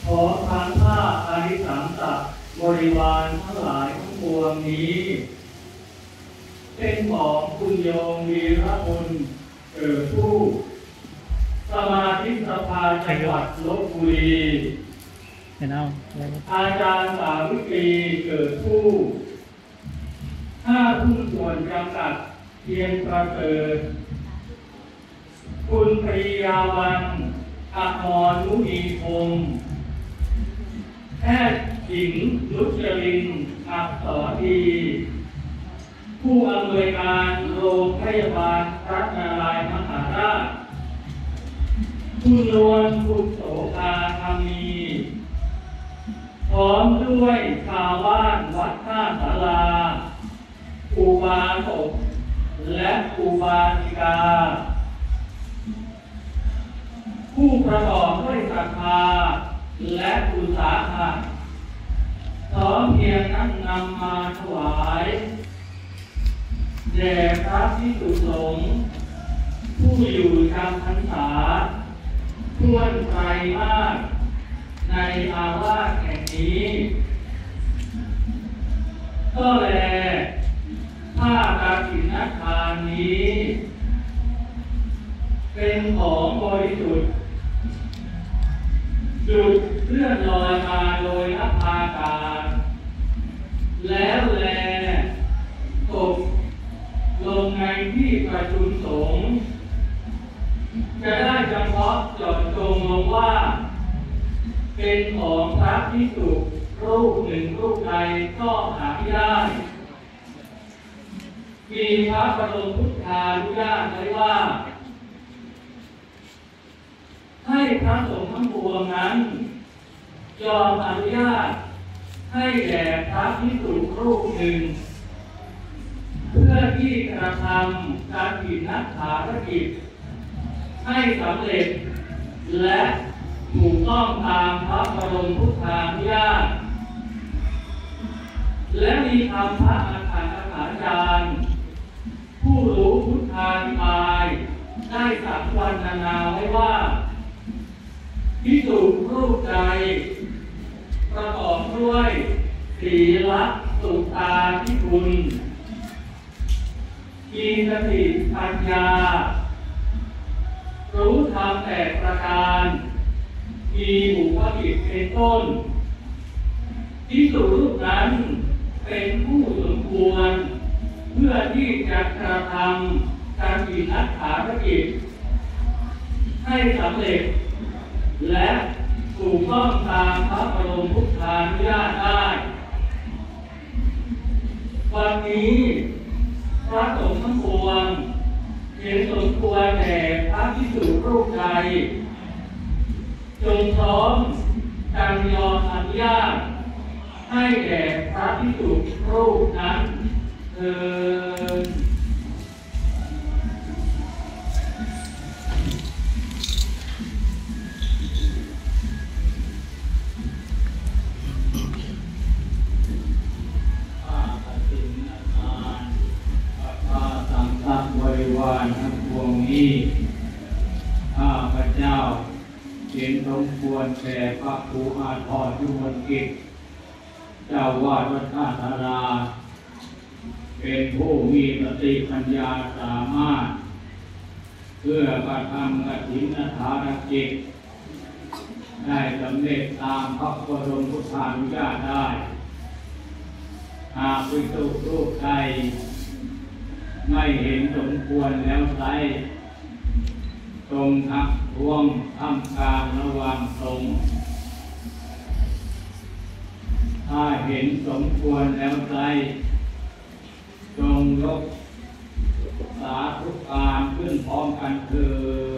ขอทางข้าอาริสังสะบริวารทั้งหลายทั้งปวงนี้เป็นของคุณโยมวีระพลเกิดผู้สมาชิกสภาจังหวัดลพบุรีอาจารย์สาวิตรีเกิดผู้หุ้นส่วนจำกัดเพียงประเสริฐคุณปรียาวันอมรมุนีพงศ์แพทย์หญิงนุชลินอักษรดีผู้อำนวยการโรงพยาบาลพระนารายณ์มหาราชคุณนวลคุณโสภาธรรมีพร้อมด้วยชาวบ้านวัดท่าศาลาอุบาสกและอุบาสิกาผู้ประกอบด้วยศรัทธาและอุตสาหะพร้อมเพียงนั้นนำมาถวายแด่พระภิกษุสงฆ์ผู้อยู่จำพรรษาทั่วไตรมาสในอาวาสแห่งนี้ก็แลผ้ากฐินทานนี้เป็นของบริสุทธิ์จุดเลื่อนลอยมาโดยนักพาการแล้วแลตกลงในที่ประชุมสงฆ์จะได้เฉพาะเจาะจงลงว่าเป็นของพระภิกษุรูปหนึ่งรูปใดก็หาไม่ได้มีพระบรมพุทธานุญาตไว้ว่าให้พระสงฆ์ทั้งปวงนั้นยอมอนุญาตให้แด่พระภิกษุรูปหนึ่งเพื่อที่กระทำการกิจนักฐานกิจให้สำเร็จและถูกต้องตามพระบรมพุทธานุญาตและมีคำพระอาจารย์ผู้รู้พุทธาธิบายได้สังวรรณาไว้ว่าภิกษุรูปใดประกอบด้วยศีลสุตาภิคุณมีสติปัญญารู้ธรรม8ประการมีบุพกิจเป็นต้นภิกษุรูปนั้นเป็นผู้สมควรเพื่อที่จะกระทำการกิจนักฐานกิจให้สำเร็จและถูกต้องตามพระบรมพุทธานุญาตได้วันนี้พระสงฆ์ทั้งปวงเห็นสมควรแด่พระภิกษุรูปใดจงพร้อมกันยอมอนุญาตให้แด่พระภิกษุรูปนั้นเถิดบริวารทั้งปวงนี้ข้าพเจ้าเห็นสมควรแก่พระครูอาทรยุมกิจเจ้าวาดวัดท่าศาลาเป็นผู้มีสติปัญญาสามารถเพื่อกระทำกฐินทานกิจได้สำเร็จตามพระบรมพุทธานุญาตได้หากภิกษุรูปใดไม่เห็นสมควรแล้วไซตรงทักท้วงทำกลางระหว่างตรงถ้าเห็นสมควรแล้วไซจงยกสาธุการขึ้นพร้อมกันเถิด